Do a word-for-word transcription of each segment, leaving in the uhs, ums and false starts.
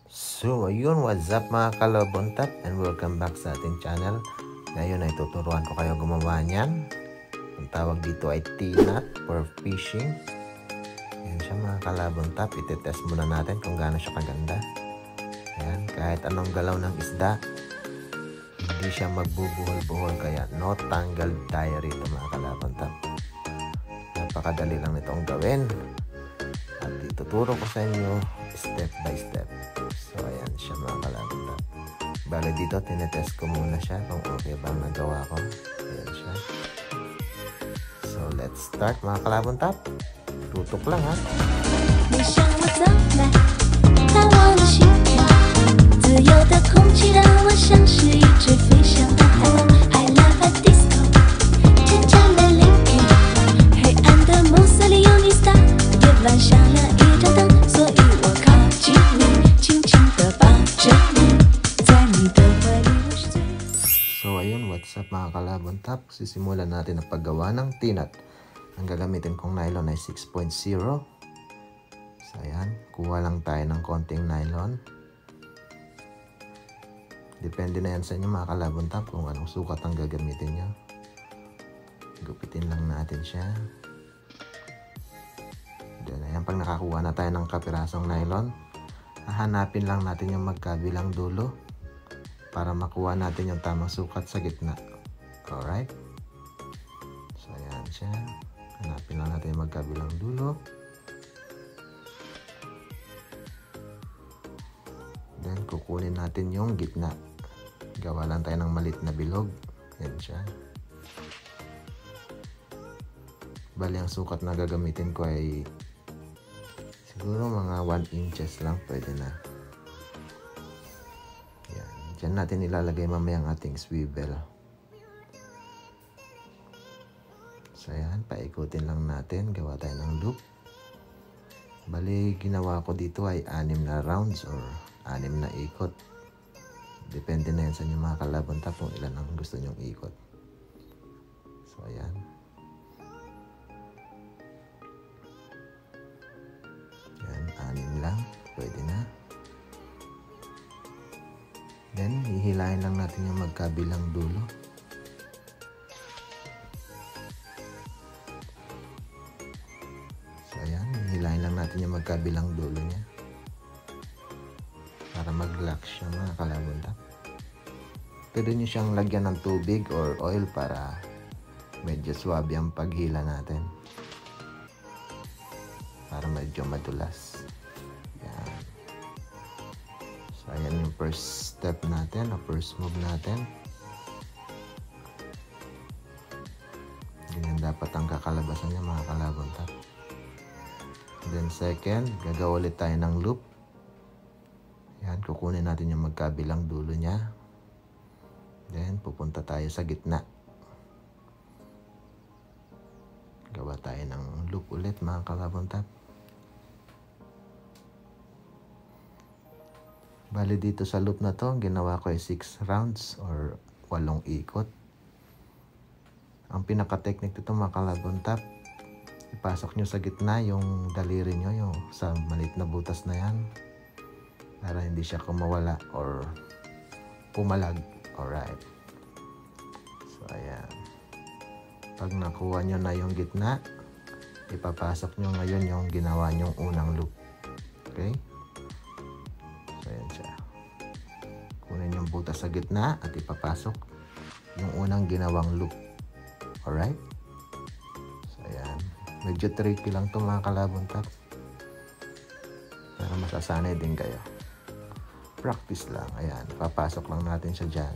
So, ayun, what's up mga kalabontat and welcome back sa ating channel. Ngayon ay tuturuan ko kayo gumawa niyan. Ang tawag dito ay T-nut for fishing. Ayan siya mga kalabontat. Itetest muna natin kung gaano siya kaganda. Ayan, kahit anong galaw ng isda, hindi siya magbubuhol-buhol. Kaya no tangle tayo rito mga kalabontat. Napakadali lang nitong gawin. At ituturo ko sa inyo step by step. So, ayan siya mga kalabontat. Bale dito, tinetest ko muna siya kung okay bang nagawa ko. Ayan siya. So, let's start mga kalabontat. Tutok lang ha. 你向我走来，在我的心跳，自由的空气让我像是一只飞翔的海王。I love a disco， 天真的聆听，黑暗的暮色里有你 star， 夜晚响了一盏灯，所以我靠近你，轻轻地抱着你，在你的怀里我是最。 So, ayun, what's up mga kalabontat. Sisimulan natin ang paggawa ng T-nut. Ang gagamitin kong nylon ay six point zero. So, ayan. Kuha lang tayo ng konting nylon. Depende na yan sa inyo mga kalabontat kung anong sukat ang gagamitin nyo. Gupitin lang natin siya. Then, ayan. Pag nakakuha na tayo ng kapirasong nylon, hahanapin lang natin yung magkabilang dulo para makuha natin yung tamang sukat sa gitna. Alright? So, ayan siya. Hanapin lang natin yung magkabilang dulo. Then, kukunin natin yung gitna. Gawa lang tayo ng maliit na bilog. Ayan siya. Bali, ang sukat na gagamitin ko ay siguro mga one inches lang. Pwede na. Ayan. Diyan natin ilalagay mamaya ang ating swivel. So, ayan. Paikutin lang natin. Gawa tayo ng loop. Bali, ginawa ko dito ay anim na rounds or anim na ikot. Depende na yan sa inyo mga kalabontat kung ilan ang gusto nyong ikot. So, ayan. Ayan, anim lang. Pwede na. Then, hihilahin lang natin yung magkabilang dulo. So, ayan. Hihilahin lang natin yung magkabilang dulo niya. Para mag-lock siya mga kalabontat. Pwede nyo siyang lagyan ng tubig or oil para medyo swabe ang paghila natin. Para medyo madulas. Yan. So, ayan yung first step natin o first move natin. Ganyan dapat ang kakalabasan niya mga kalabontat. Then second, gagawa ulit tayo ng loop. Yan, kukunin natin yung magkabilang dulo niya. Then, pupunta tayo sa gitna. Gawa tayo ng loop ulit mga kalabontat. Bali dito sa loop na to, ginawa ko ay six rounds or walong ikot. Ang pinaka-technique dito mga kalabontat, ipasok nyo sa gitna yung daliri nyo, yung sa maliit na butas na yan. Para hindi siya kumawala or pumalag. Alright. So, ayan. Pag nakuha nyo na yung gitna, ipapasok nyo ngayon yung ginawa nyong unang loop. Okay? So, ayan siya. Kunin yung butas sa gitna at ipapasok yung unang ginawang loop. Alright? So, ayan. Medyo tricky lang ito mga kalabontat. Pero masasanay din kayo. Practice lang. Ayan. Papasok lang natin siya dyan.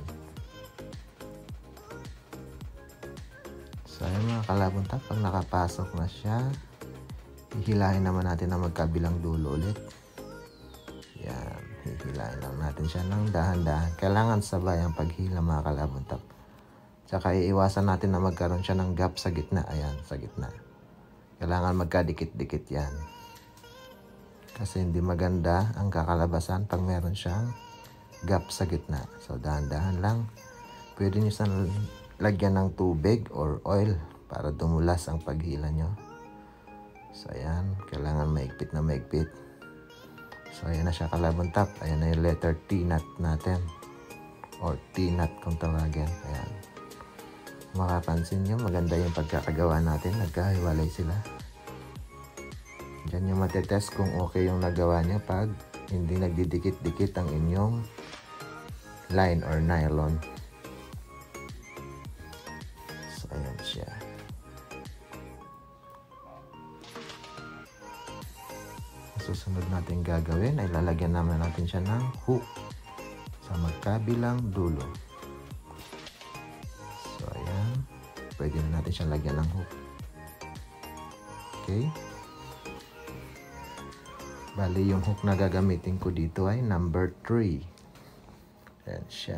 So, ayan mga kalabontat. Pag nakapasok na siya, hihilahin naman natin ang magkabilang dulo ulit. Ayan. Hihilahin lang natin siya ng dahan-dahan. Kailangan sabay ang paghila mga kalabontat. Tsaka iiwasan natin na magkaroon siya ng gap sa gitna. Ayan. Sa gitna. Kailangan magkadikit-dikit yan. Kasi hindi maganda ang kakalabasan pag meron siyang gap sa gitna. So, dahan-dahan lang. Pwede nyo saan lagyan ng tubig or oil para dumulas ang paghila nyo. So, ayan. Kailangan maigpit na maigpit. So, ayan na siya kalabon top. Ayan na yung letter T knot natin. Or T knot kung tawagin. Ayan. Makapansin nyo, maganda yung pagkakagawa natin. Nagkahiwalay sila. Diyan yung matetest kung okay yung nagawa nyo pag hindi nagdidikit-dikit ang inyong line or nylon. So, ayan siya. Susunod natin gagawin ay lalagyan naman natin siya ng hook sa magkabilang dulo. So, ayan. Pwede na natin siyang lagyan ng hook. Okay. Bali, yung hook na gagamitin ko dito ay number three. Ayan siya.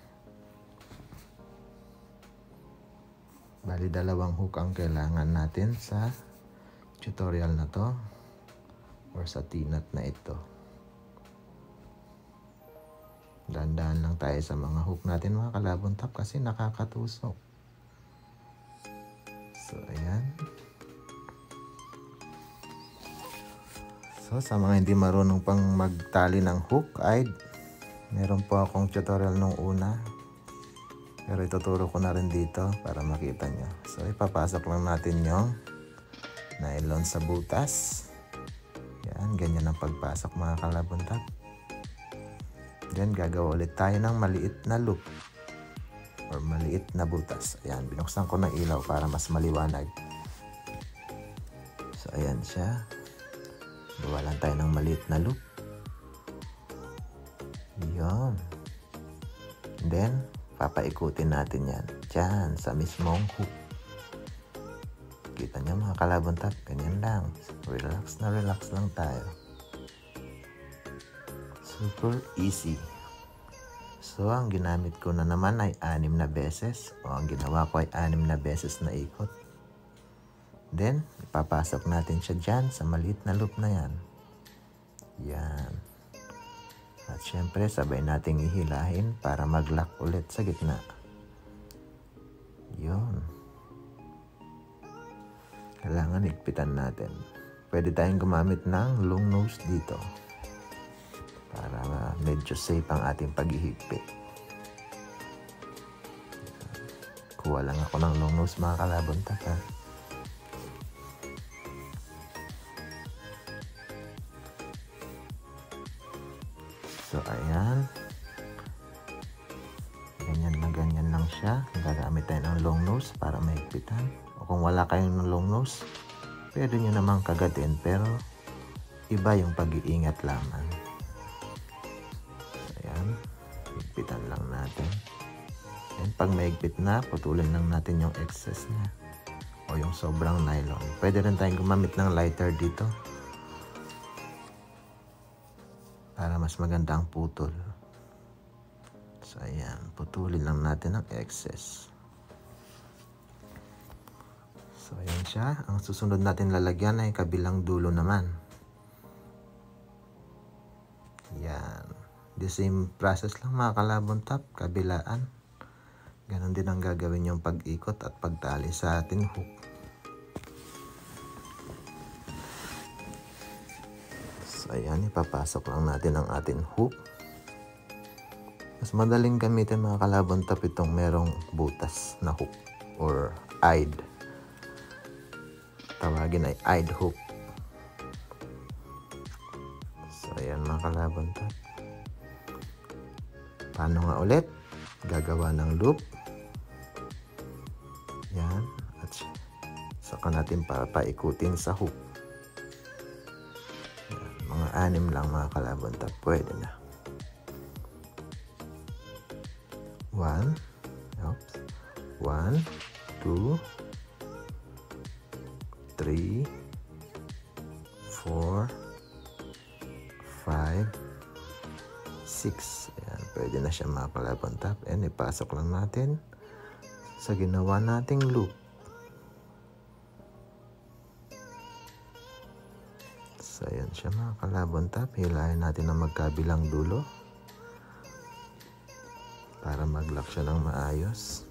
Bali, dalawang hook ang kailangan natin sa tutorial na to. Or sa T knot na ito. Dahan-dahan lang tayo sa mga hook natin mga kalabon top kasi nakakatusok. So, ayan. So, sa mga hindi marunong pang magtali ng hook ay meron po akong tutorial nung una. Pero ituturo ko na rin dito para makita nyo. So, ipapasok lang natin yung nylon sa butas. Yan, ganyan ang pagpasok mga kalabon top. Then, gagawa ulit tayo ng maliit na loop or maliit na butas. Ayan, binuksan ko ng ilaw para mas maliwanag. So, ayan siya. Gawa lang tayo ng maliit na loop. Yun. Then, papaikutin natin yan. Diyan, sa mismong hook. Kita nyo mga kalabon top, ganyan lang. Relax na relax lang tayo. Super easy. So, ang ginamit ko na naman ay anim na beses. O, ang ginawa ko ay anim na beses na ikot. Then, ipapasok natin siya dyan sa maliit na loop na yan. Yan. At syempre, sabay nating ihilahin para mag-lock ulit sa gitna. Yun. Kailangan higpitan natin. Pwede tayong gumamit ng long nose dito para medyo safe ang ating paghihigpit. Kuha lang ako ng long nose mga kalabon top ha. So ayan. Ganyan na ganyan lang siya. Gagamit tayo ng long nose para mahigpitan. O kung wala kayong long nose, pwede nyo namang kagatin pero iba yung pag-iingat lamang. So, ayan. Higpitan lang natin. And pag mahigpit na, putulin lang natin yung excess niya o yung sobrang nylon. Pwede rin tayong gumamit ng lighter dito para mas maganda ang putol. So, ayan. Putulin lang natin ang excess. So, ayan siya. Ang susunod natin lalagyan ay kabilang dulo naman. Yan. The same process lang mga kalabon top. Kabilaan. Ganon din ang gagawin yung pag-ikot at pagtali sa ating hook. So, ayan. Ipapasok lang natin ang ating hook. Mas madaling gamitin mga kalabon top itong merong butas na hook or eyed. Tawagin ay eyed hook. So, ayan mga kalabon top. Paano nga ulit? Gagawa ng loop. Yan. At saka natin para paikutin sa hook. Yan. Mga anim lang mga kalabon top. Pwede na. One. Oops. One. Two. Three, four, five, six. Ayan, pwede na siya mga kalabon top. And ipasok lang natin sa ginawa nating loop. So, ayan siya mga kalabon top. Hilahin natin ang magkabilang dulo para mag-lock siya ng maayos.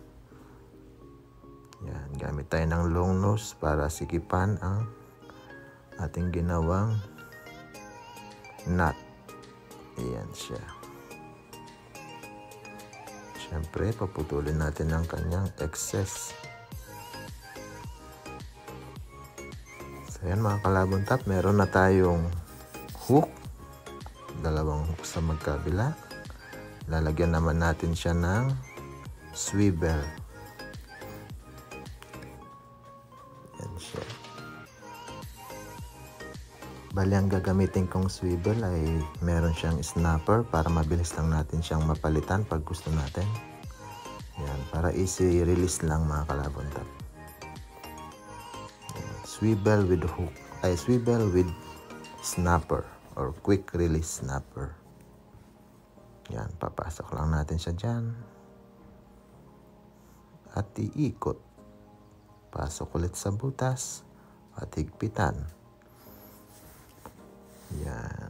Yan, gamit tayo ng long nose para sikipan ang ating ginawang knot. Ayan siya. Siyempre, paputulin natin ang kanyang excess. So, ayan mga kalabon top, meron na tayong hook. Dalawang hook sa magkabila. Lalagyan naman natin siya ng swivel. Ayan siya. Bali, ang gagamitin kong swivel ay meron siyang snapper para mabilis lang natin siyang mapalitan pag gusto natin. Yan, para easy release lang mga kalabon top. Yan, swivel with hook, ay swivel with snapper or quick release snapper. Yan, papasok lang natin siya dyan. At iikot. Pasok ulit sa butas at higpitan. Yan.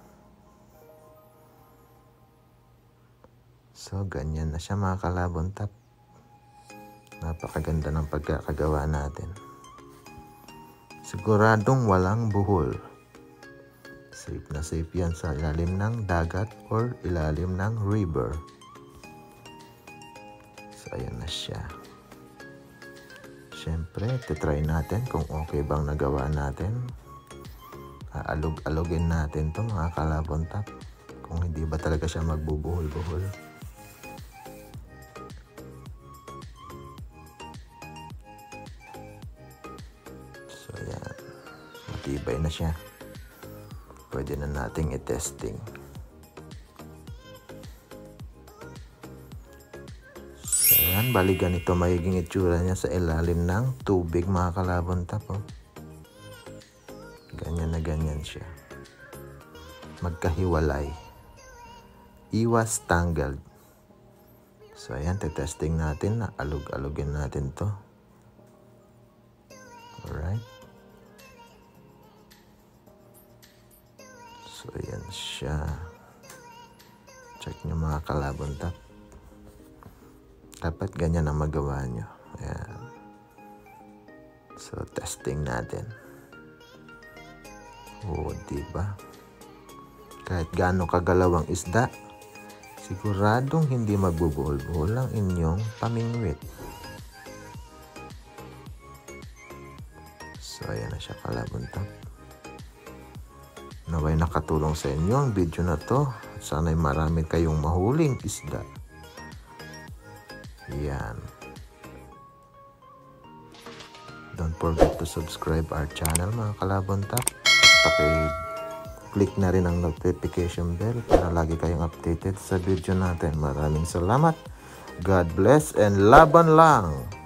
So, ganyan na siya mga kalabon top. Napakaganda ng pagkakagawa natin. Siguradong walang buhol. Safe na safe yan sa ilalim ng dagat or ilalim ng river. So, ayan na siya. Siyempre, titry natin kung okay bang nagawa natin. Aalog-alogin natin to mga kalabon top. Kung hindi ba talaga siya magbubuhol-buhol. So, ayan. Matibay na siya. Pwede na nating i-testing. So, ayan. Bali ganito magiging itsura niya sa ilalim ng tubig mga kalabon top. Oh. Ganyan na ganyan siya. Magkahiwalay. Iwas tangled. So, ayan. Testing natin na alog-alogin natin to. Alright. So, ayan siya. Check nyo mga kalabon top. Dapat ganyan ang magawa nyo. Ayan. So, testing natin. Oo, diba? Kahit gaano kagalaw ang isda, siguradong hindi magbubuhol-buhol ang inyong pamingwit. So, ayan na siya kalabon top. Naway nakatulong sa inyo ang video na to. Sana'y marami kayong mahuling isda. Yan. Don't forget to subscribe our channel mga kalabon top. Paki-click na rin ang notification bell para lagi kayong updated sa video natin. Maraming salamat. God bless and laban lang!